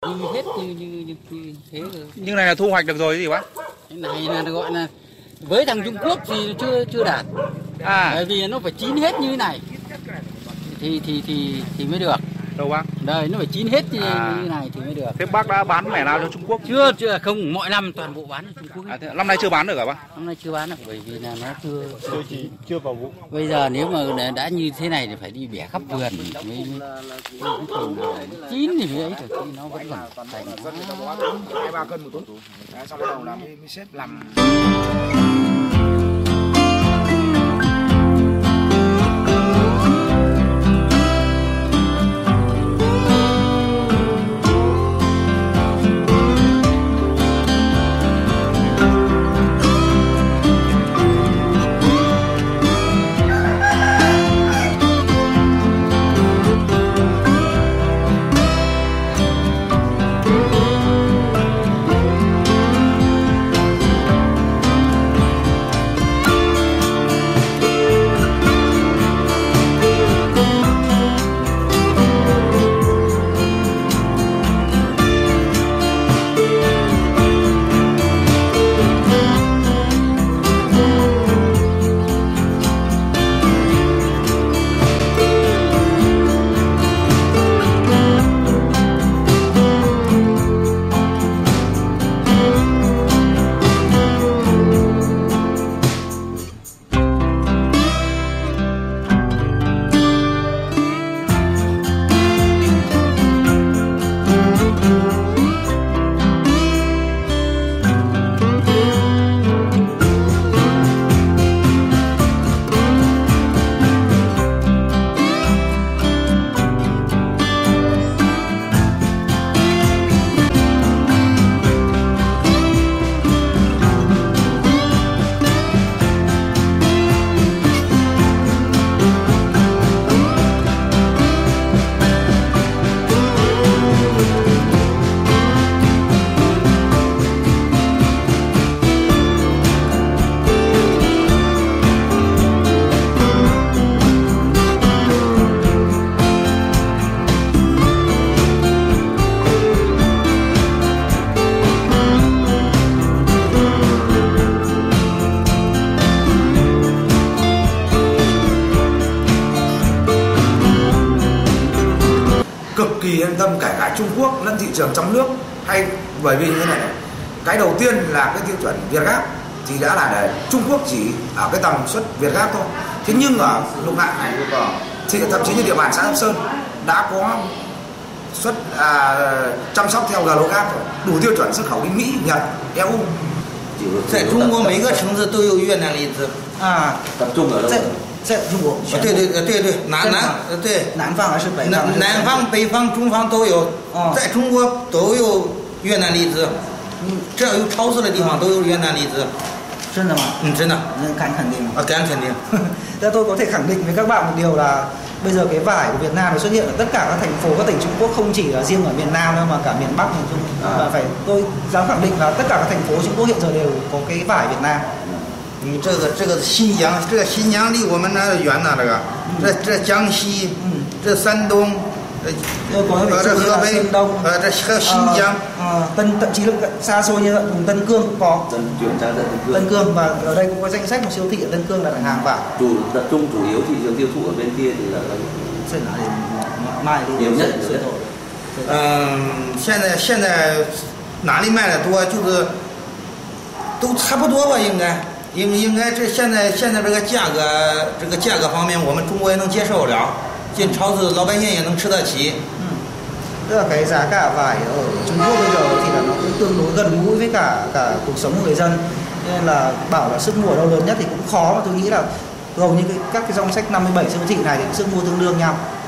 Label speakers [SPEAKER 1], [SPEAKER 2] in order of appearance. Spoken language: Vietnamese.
[SPEAKER 1] Như hết như thế rồi.
[SPEAKER 2] Nhưng này là thu hoạch được rồi gì bác?
[SPEAKER 1] Cái này là gọi là với thằng Trung Quốc thì chưa đạt. Bởi vì nó phải chín hết như thế này thì mới được.
[SPEAKER 2] Đâu bác?
[SPEAKER 1] Đây nó phải chín hết như thế này thì mới được.
[SPEAKER 2] Thế bác đã bán mẻ nào cho Trung Quốc?
[SPEAKER 1] Chưa không, mọi năm toàn bộ bán cho Trung Quốc.
[SPEAKER 2] Năm nay chưa bán được hả bác?
[SPEAKER 1] Năm nay chưa bán được bởi vì là nó
[SPEAKER 3] chưa vào vụ.
[SPEAKER 1] Bây giờ nếu mà đã như thế này thì phải đi bẻ khắp vườn mới chín thì mới ấy được, thì nó vẫn còn thành
[SPEAKER 3] 2-3 cân một tuần. Sau bắt đầu là mới xếp làm.
[SPEAKER 4] Cực kỳ yên tâm kể cả Trung Quốc lẫn thị trường trong nước, hay bởi vì như thế này, cái đầu tiên là cái tiêu chuẩn Việt Gáp thì đã là để Trung Quốc chỉ ở cái tầm suất Việt Gáp thôi. Thế nhưng ở Lục Ngạn thì thậm chí như địa bàn xã Sóc Sơn đã có suất chăm sóc theo GLOGAP rồi, đủ tiêu chuẩn xuất khẩu đi Mỹ, Nhật, EU.
[SPEAKER 5] 在中国每个城市都有越南荔枝
[SPEAKER 6] 啊，
[SPEAKER 3] tập trung ở đâu?
[SPEAKER 6] 在中国，
[SPEAKER 5] 对，
[SPEAKER 6] 南方还是北方？
[SPEAKER 5] 南方、北方、中方都有，在中国都有越南荔枝，只要有超市的地方都有越南荔枝。
[SPEAKER 6] 真的吗？
[SPEAKER 5] 真的。
[SPEAKER 6] 敢肯定吗？
[SPEAKER 5] 敢肯定。
[SPEAKER 6] Thế tôi có thể khẳng định với các bạn một điều là bây giờ cái vải của Việt Nam nó xuất hiện ở tất cả các thành phố, các tỉnh Trung Quốc, không chỉ là riêng ở miền Nam đâu mà cả miền Bắc, miền Trung. Và tôi dám khẳng định là tất cả các thành phố Trung Quốc hiện giờ đều có cái vải Việt Nam.
[SPEAKER 5] 这个新疆，这个新疆离我们那远呐，这江西，这山东，这河北，这还有新疆，
[SPEAKER 6] thậm chí là xa xôi như vùng Tân Cương cũng có. Tân Cương, và ở đây cũng có danh sách một siêu thị ở Tân Cương là hàng vải.
[SPEAKER 3] Tập trung chủ yếu thị trường tiêu thụ ở bên kia thì là
[SPEAKER 6] 卖
[SPEAKER 3] nhiều nhất.
[SPEAKER 5] 现在哪里卖的多，就是都差不多吧，应该这现在这个价格方面，我们中国也能接受了，进超市老百姓也能吃得起。
[SPEAKER 6] Tức là cái giá cả vải ở Trung Quốc bây giờ thì là nó cũng tương đối gần gũi với cả cuộc sống của người dân, nên là bảo là sức mua ở đâu lớn nhất thì cũng khó, mà tôi nghĩ là hầu như các cái danh sách 57 siêu thị này thì sức mua tương đương nhau.